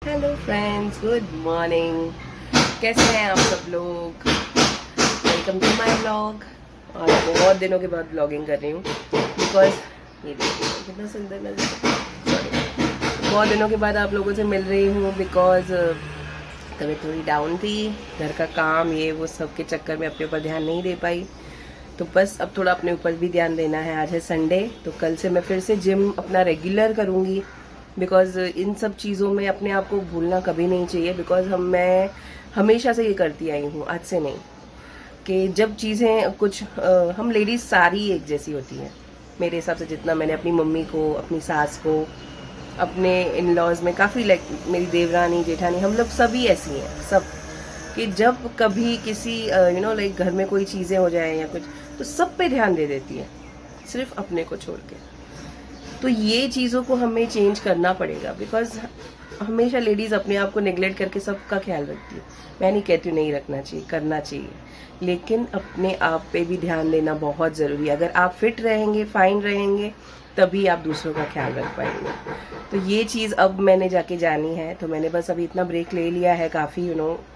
Hello friends, good morning. कैसे हैं आप सब लोग? Welcome to my vlog. और बहुत दिनों के बाद व्लॉगिंग कर रही हूँ बिकॉज ये देखिए कितना सुंदर नजर, सॉरी, बहुत दिनों के बाद आप लोगों से मिल रही हूँ बिकॉज तबीयत थोड़ी डाउन थी। घर का काम ये वो सब के चक्कर में अपने ऊपर ध्यान नहीं दे पाई, तो बस अब थोड़ा अपने ऊपर भी ध्यान देना है। आज है संडे, तो कल से मैं फिर से जिम अपना रेगुलर करूँगी बिकॉज इन सब चीज़ों में अपने आप को भूलना कभी नहीं चाहिए। बिकॉज मैं हमेशा से ये करती आई हूँ, आज से नहीं, कि जब चीज़ें कुछ हम लेडीज सारी एक जैसी होती हैं मेरे हिसाब से। जितना मैंने अपनी मम्मी को, अपनी सास को, अपने इन लॉज में काफ़ी लाइक मेरी देवरानी, जेठानी, हम लोग सभी ऐसी हैं सब, कि जब कभी किसी लाइक घर में कोई चीज़ें हो जाए या कुछ, तो सब पे ध्यान दे देती है, सिर्फ अपने को छोड़ के। तो ये चीज़ों को हमें चेंज करना पड़ेगा बिकॉज हमेशा लेडीज़ अपने आप को नेग्लेक्ट करके सबका ख्याल रखती है। मैं नहीं कहती हूँ नहीं रखना चाहिए, करना चाहिए, लेकिन अपने आप पे भी ध्यान देना बहुत ज़रूरी है। अगर आप फिट रहेंगे, फाइन रहेंगे, तभी आप दूसरों का ख्याल रख पाएंगे। तो ये चीज़ अब मैंने जाके जानी है, तो मैंने बस अभी इतना ब्रेक ले लिया है, काफ़ी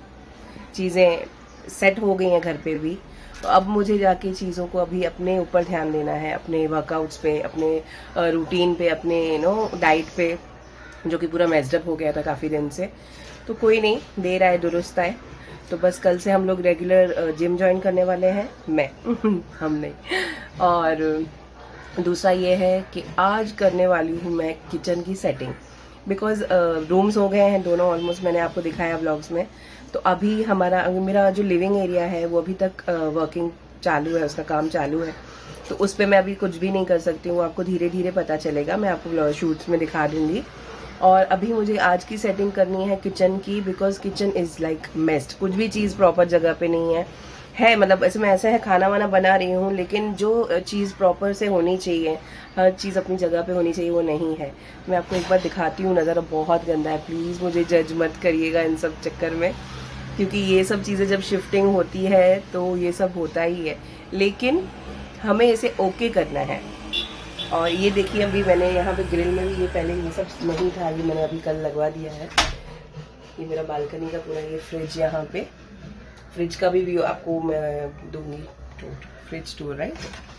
चीज़ें सेट हो गई हैं घर पे भी। तो अब मुझे जाके चीज़ों को अभी अपने ऊपर ध्यान देना है, अपने वर्कआउट्स पे, अपने रूटीन पे, अपने डाइट पे, जो कि पूरा मेस्डअप हो गया था काफ़ी दिन से। तो कोई नहीं, देर आए दुरुस्त आए। तो बस कल से हम लोग रेगुलर जिम ज्वाइन करने वाले हैं, मैं हम नहीं। और दूसरा ये है कि आज करने वाली हूँ मैं किचन की सेटिंग, बिकॉज रूम्स हो गए हैं दोनों ऑलमोस्ट, मैंने आपको दिखाया व्लॉग्स में। तो अभी मेरा जो लिविंग एरिया है वो अभी तक वर्किंग चालू है, उसका काम चालू है, तो उस पर मैं अभी कुछ भी नहीं कर सकती हूँ। आपको धीरे धीरे पता चलेगा, मैं आपको शूट्स में दिखा दूंगी। और अभी मुझे आज की सेटिंग करनी है किचन की, because kitchen is like messed. कुछ भी चीज़ प्रॉपर जगह पे नहीं है मतलब ऐसे मैं ऐसे है खाना वाना बना रही हूँ, लेकिन जो चीज़ प्रॉपर से होनी चाहिए, हर चीज़ अपनी जगह पे होनी चाहिए, वो नहीं है। मैं आपको एक बार दिखाती हूँ, नज़र बहुत गंदा है, प्लीज़ मुझे जज मत करिएगा इन सब चक्कर में, क्योंकि ये सब चीज़ें जब शिफ्टिंग होती है तो ये सब होता ही है, लेकिन हमें इसे ओके करना है। और ये देखिए, अभी मैंने यहाँ पे ग्रिल में भी, ये पहले ये सब नहीं था, ये मैंने अभी कल लगवा दिया है। ये मेरा बालकनी का पूरा ये फ्रिज, यहाँ पे फ्रिज का भी व्यू आपको मैं दूंगी, फ्रिज टूर, राइट।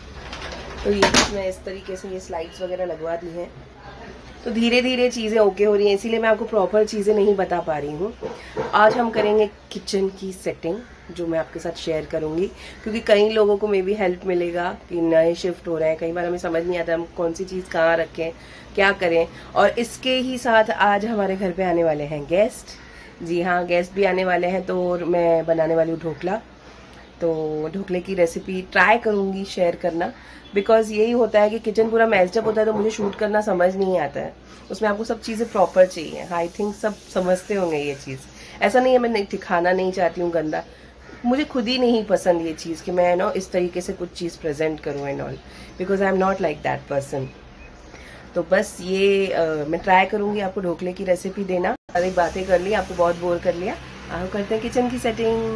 तो ये मैं इस तरीके से ये स्लाइड्स वगैरह लगवा दी हैं। तो धीरे धीरे चीज़ें ओके हो रही हैं, इसीलिए मैं आपको प्रॉपर चीज़ें नहीं बता पा रही हूँ। आज हम करेंगे किचन की सेटिंग, जो मैं आपके साथ शेयर करूँगी, क्योंकि कई लोगों को मे भी हेल्प मिलेगा कि नए शिफ्ट हो रहे हैं, कई बार हमें समझ नहीं आता हम कौन सी चीज़ कहाँ रखें, क्या करें। और इसके ही साथ आज हमारे घर पे आने वाले हैं गेस्ट। जी हाँ, गेस्ट भी आने वाले हैं, तो मैं बनाने वाली हूँ ढोकला। तो ढोकले की रेसिपी ट्राई करूँगी शेयर करना, बिकॉज यही होता है कि किचन पूरा मैस्डअप होता है, तो मुझे शूट करना समझ नहीं आता है। उसमें आपको सब चीज़ें प्रॉपर चाहिए। आई थिंक सब समझते होंगे ये चीज़। ऐसा नहीं है मैं दिखाना नहीं चाहती हूँ गंदा, मुझे खुद ही नहीं पसंद ये चीज़ कि मैं इस तरीके से कुछ चीज़ प्रेजेंट करूँ and all, because I am not like that person. तो बस ये मैं ट्राई करूँगी आपको ढोकले की रेसिपी देना। सारी बातें कर ली, आपको बहुत बोर कर लिया, आओ करते हैं किचन की सेटिंग।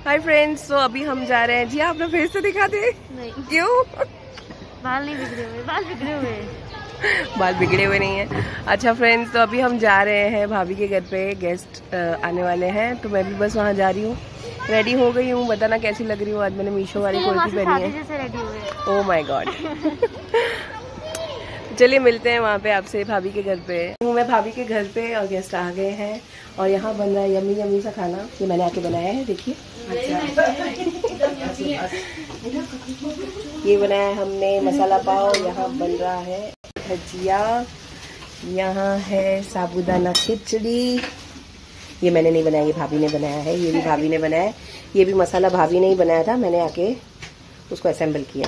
हाय फ्रेंड्स, तो अभी हम जा रहे हैं। जी आप अपना फेस तो दिखा दे। नहीं। क्यों? बाल नहीं बिगड़े हुए, बाल बिगड़े हुए। बाल बिगड़े हुए नहीं है। अच्छा फ्रेंड्स, तो अभी हम जा रहे हैं भाभी के घर पे, गेस्ट आने वाले हैं, तो मैं भी बस वहाँ जा रही हूँ। रेडी हो गई हूँ, बताना कैसी लग रही हूँ। आज मैंने मीशो वाली कुर्ती पहनी है। Oh my god. चलिए मिलते हैं वहाँ पे आपसे, भाभी के घर पे हूँ मैं, भाभी के घर पे, और गेस्ट आ गए हैं और यहाँ बन रहा है यम्मी यम्मी सा खाना। ये मैंने आके बनाया है, देखिए। ये बनाया है हमने मसाला पाव। यहाँ बन रहा है भजिया, यहाँ है साबूदाना खिचड़ी। ये मैंने नहीं बनाया, ये भाभी ने बनाया है। ये भी भाभी ने बनाया है। ये भी मसाला भाभी ने ही बनाया था, मैंने आके उसको असेंबल किया।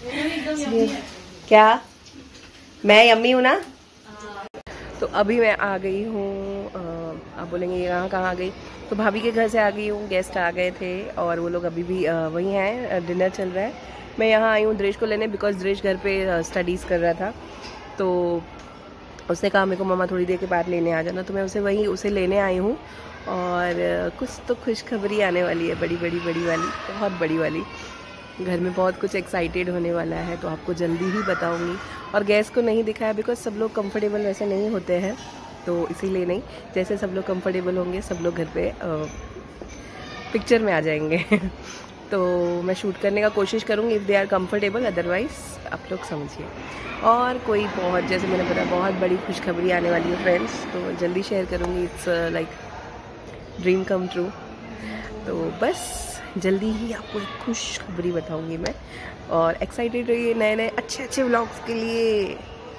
क्या मैं यम्मी हूँ ना? तो अभी मैं आ गई हूँ, आप बोलेंगे यहाँ कहाँ आ गई, तो भाभी के घर से आ गई हूँ। गेस्ट आ गए थे और वो लोग अभी भी वहीं हैं, डिनर चल रहा है। मैं यहाँ आई हूँ दृश को लेने, बिकॉज दृश घर पे स्टडीज़ कर रहा था, तो उसने कहा मेरे को मम्मा थोड़ी देर के बाद लेने आ जाना, तो मैं उसे लेने आई हूँ। और कुछ तो खुशखबरी आने वाली है, बड़ी वाली, बहुत बड़ी वाली। घर में बहुत कुछ एक्साइटेड होने वाला है, तो आपको जल्दी ही बताऊंगी। और गैस को नहीं दिखाया बिकॉज सब लोग कंफर्टेबल वैसे नहीं होते हैं, तो इसीलिए नहीं। जैसे सब लोग कंफर्टेबल होंगे, सब लोग घर पे पिक्चर में आ जाएंगे। तो मैं शूट करने का कोशिश करूँगी if they are comfortable, otherwise आप लोग समझिए। और कोई बहुत, जैसे मैंने बताया, बहुत बड़ी खुशखबरी आने वाली है फ्रेंड्स, तो जल्दी शेयर करूँगी। It's like dream come true. तो बस जल्दी ही आपको एक खुशखबरी बताऊंगी मैं, और एक्साइटेड रहिए नए अच्छे व्लॉग्स के लिए।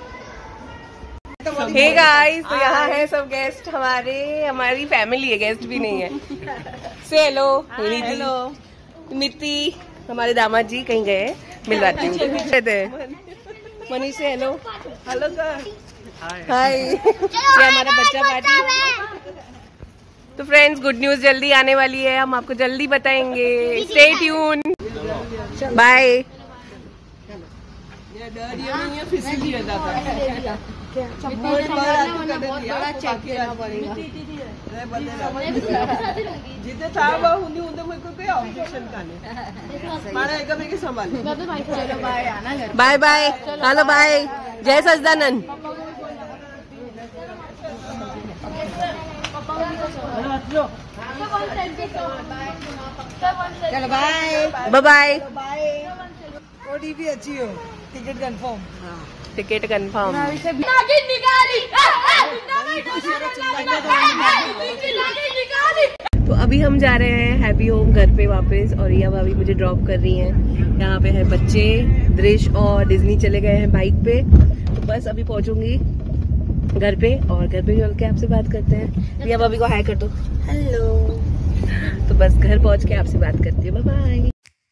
हे गाइस, तो यहाँ है सब गेस्ट हमारी फैमिली है, गेस्ट भी नहीं है। से हेलो। हेलो मिट्टी, हमारे दामाद जी कहीं गए, मिलवाती हूँ। मनीष से हेलो। Hello sir. हाय। ये हमारा बच्चा पार्टी। तो फ्रेंड्स, गुड न्यूज जल्दी आने वाली है, हम आपको जल्दी बताएंगे। Stay tune. Bye. Bye bye. Hello bye. Jai Sachchidanand. चलो बाय बाय। ओटीपी अच्छी हो, टिकट कंफर्म। Ticket confirm. तो अभी हम जा रहे हैं हैप्पी होम घर पे वापस, और रिया भाभी मुझे ड्रॉप कर रही हैं। यहाँ पे है बच्चे, दृश और डिज्नी चले गए हैं बाइक पे, तो बस अभी पहुंचूंगी घर पे, और घर पे चल के आपसे बात करते हैं। रिया भाभी को हाय कर दो। हेलो। तो बस घर पहुंच के आपसे बात करती हूँ। Bye bye.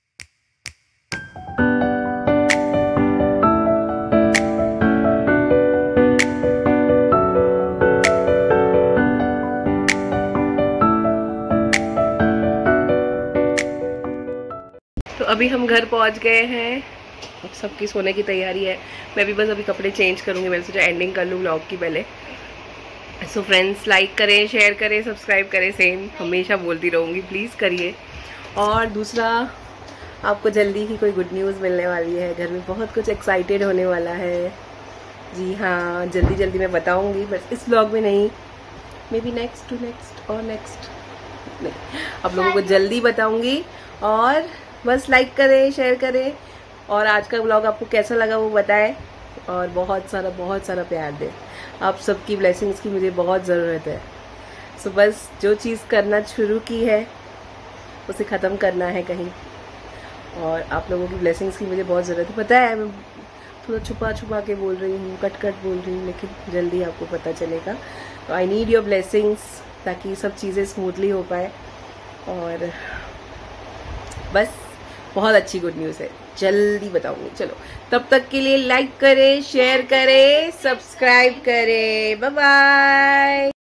तो अभी हम घर पहुंच गए हैं, अब सबकी सोने की तैयारी है। मैं भी बस अभी कपड़े चेंज करूंगी, मैंने सोचा एंडिंग कर लूँ व्लॉग की पहले। सो फ्रेंड्स, लाइक करें, शेयर करें, सब्सक्राइब करें, सेम हमेशा बोलती रहूँगी, प्लीज़ करिए। और दूसरा, आपको जल्दी ही कोई गुड न्यूज़ मिलने वाली है, घर में बहुत कुछ एक्साइटेड होने वाला है। जी हाँ, जल्दी मैं बताऊँगी, बस इस व्लॉग में नहीं, मे बी नेक्स्ट नहीं, आप लोगों को जल्दी बताऊँगी। और बस लाइक करें, शेयर करें, और आज का व्लॉग आपको कैसा लगा वो बताएं, और बहुत सारा प्यार दें। आप सबकी ब्लेसिंग्स की मुझे बहुत ज़रूरत है। सो बस जो चीज़ करना शुरू की है उसे ख़त्म करना है कहीं, और आप लोगों की ब्लेसिंग्स की मुझे बहुत ज़रूरत है। पता है मैं थोड़ा छुपा के बोल रही हूँ, कट बोल रही हूँ, लेकिन जल्दी आपको पता चलेगा। तो आई नीड योर ब्लेसिंग्स, ताकि सब चीज़ें स्मूथली हो पाए। और बस बहुत अच्छी गुड न्यूज़ है, जल्दी बताऊंगी। चलो, तब तक के लिए लाइक करें, शेयर करें, सब्सक्राइब करें। Bye bye.